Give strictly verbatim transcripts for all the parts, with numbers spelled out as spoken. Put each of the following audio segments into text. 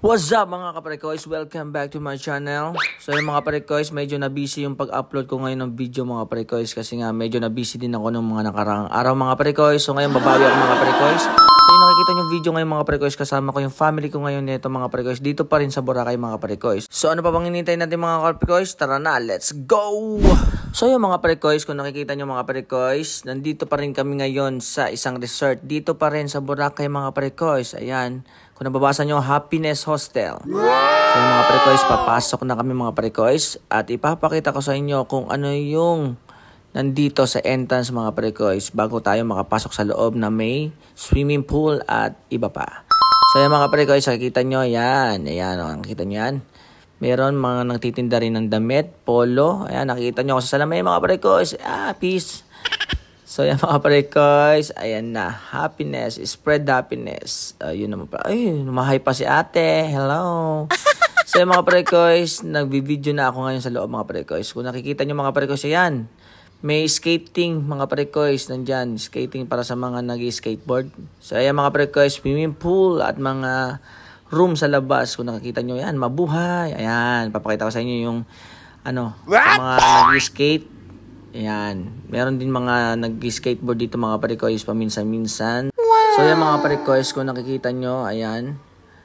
What's up mga kaparekoys? Welcome back to my channel. So yung mga kaparekoys, medyo na busy yung pag-upload ko ngayon ng video mga kaparekoys kasi nga medyo na busy din ako ng mga nakarang araw mga kaparekoys. So ngayon babawi ako mga kaparekoys. So yung nakikita yung video ngayon mga kaparekoys, kasama ko yung family ko ngayon nito mga kaparekoys. Dito pa rin sa Boracay mga kaparekoys. So ano pa bang hinihintay natin mga kaparekoys? Tara na, let's go! So yung mga kaparekoys, kung nakikita nyo mga kaparekoys, nandito pa rin kami ngayon sa isang resort. Dito pa rin sa Boracay mga kaparekoys. Ayan. Kung nababasa nyo, Happiness Hostel. So yung mga parekoys, papasok na kami mga parekoys. At ipapakita ko sa inyo kung ano yung nandito sa entrance mga parekoys bago tayo makapasok sa loob na may swimming pool at iba pa. So yung mga parekoys, nakikita nyo, yan. Ayan, o, nakikita nyo yan. Meron mga nagtitinda rin ng damit, polo. Ayan, nakikita nyo ako sa salamin mga parekoys. Ah, peace. So, yan mga parekoys, ayan na, happiness, spread happiness. Uh, yun naman pa, ay, numahay pa si ate, hello. So, yan mga parekoys, nagbi-video na ako ngayon sa loob mga parekoys. Kung nakikita nyo mga parekoys, ayan, may skating mga parekoys, nandyan, skating para sa mga nag-skateboard. So, ayan mga parekoys, swimming pool at mga room sa labas. Kung nakikita nyo, ayan, mabuhay. Ayan, papakita ko sa inyo yung, ano, sa mga nag-skate. Ayan. Meron din mga nag-skateboard dito mga parekoys paminsan-minsan. Wow. So yan mga parekoys, kung nakikita nyo, ayan.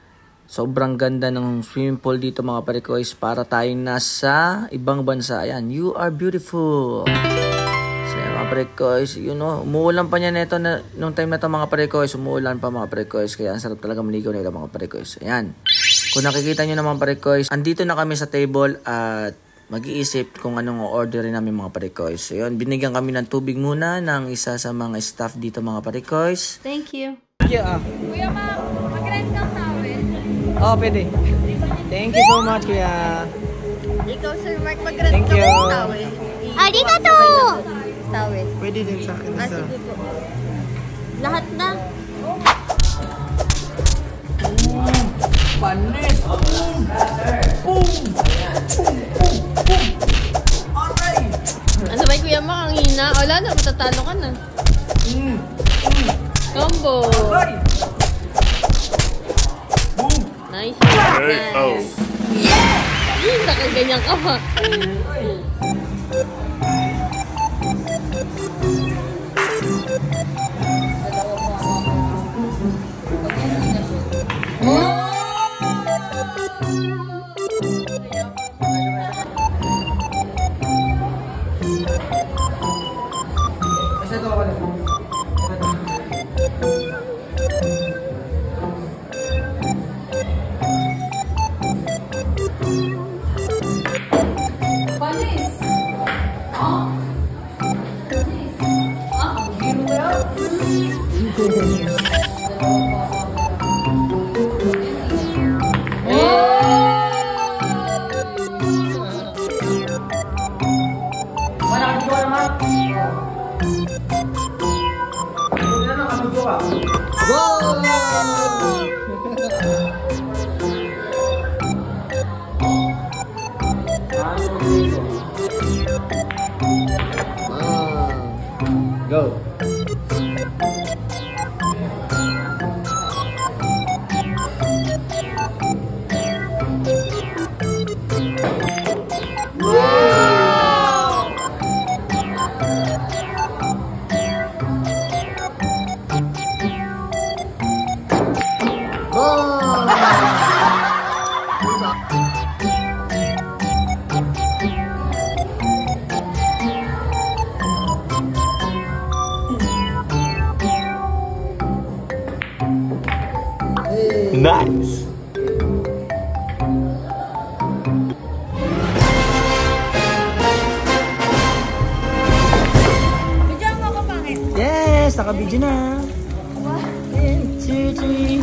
Sobrang ganda ng swimming pool dito mga parekoys para tayong nasa ibang bansa. Ayan, you are beautiful. So yan mga parekoys, you know, umuulan pa niya nito na, nung time na to mga parekoys, umuulan pa mga parekoys. Kaya ang sarap talaga maligaw nito mga parekoys. Ayan. Kung nakikita nyo naman parekoys, andito na kami sa table at mag-iisip kung anong orderin namin mga parekoys. So yun, binigyan kami ng tubig muna ng isa sa mga staff dito mga parekoys. Thank you. Thank you. Ah. Kuya, ma, mag-rent kang towel? Oh, pwede. Thank you so much, kuya. Ikaw, Sir Mark, mag-rent Thank ka you. ng towel. Arigato! Towel. Pwede din sa akin. Ah, sige po. Lahat na. Panis! Boom! Boom! Ano ba, Kuya Ma, ang hina? Wala na, matatalo ka na. Mm. Combo. Boom! Nice. Nice. Yeah! Nakaganyan ka pa. Go. Nice. Video mo ako pangit. Yes, naka-video na. One, two, three.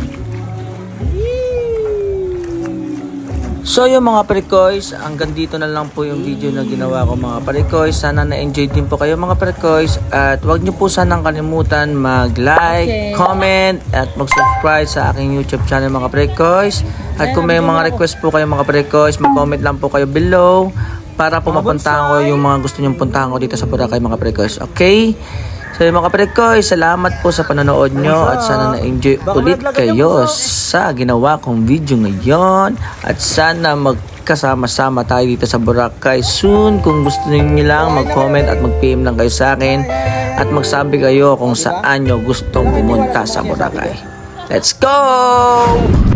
So yung mga parekoys, hanggang dito na lang po yung video na ginawa ko mga parekoys. Sana na-enjoy din po kayo mga parekoys. At huwag nyo po sanang kalimutan mag-like, okay, comment, at mag-subscribe sa aking YouTube channel mga parekoys. At kung may mga request po kayo mga parekoys, mag-comment lang po kayo below para po mapuntahan ko yung mga gusto nyong puntahan ko dito sa Boracay mga parekoys. Okay? So yung mga kapatid ko, salamat po sa panonood nyo at sana na-enjoy ulit kayo sa ginawa kong video ngayon at sana magkasama-sama tayo dito sa Boracay soon. Kung gusto niyo lang mag-comment at mag-P M lang kayo sa akin at magsabi kayo kung saan nyo gustong pumunta sa Boracay. Let's go!